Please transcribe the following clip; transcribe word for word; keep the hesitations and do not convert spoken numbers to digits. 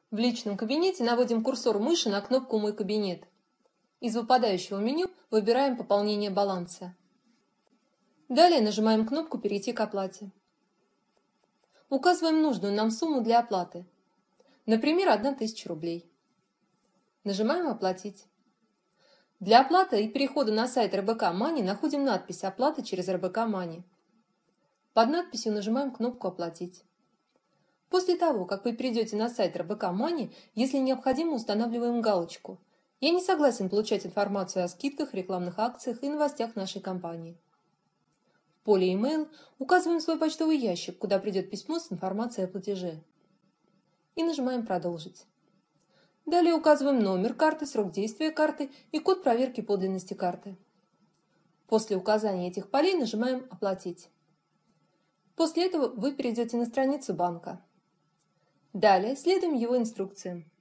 В личном кабинете наводим курсор мыши на кнопку «Мой кабинет». Из выпадающего меню выбираем «Пополнение баланса». Далее нажимаем кнопку «Перейти к оплате». Указываем нужную нам сумму для оплаты. Например, одна тысяча рублей. Нажимаем «Оплатить». Для оплаты и перехода на сайт эр бэ ка Money находим надпись «Оплата через эр бэ ка Money». Под надписью нажимаем кнопку «Оплатить». После того, как вы перейдете на сайт эр бэ ка Money, если необходимо, устанавливаем галочку «Я не согласен получать информацию о скидках, рекламных акциях и новостях нашей компании». В поле «Email» указываем свой почтовый ящик, куда придет письмо с информацией о платеже. И нажимаем «Продолжить». Далее указываем номер карты, срок действия карты и код проверки подлинности карты. После указания этих полей нажимаем «Оплатить». После этого вы перейдете на страницу банка. Далее следуем его инструкциям.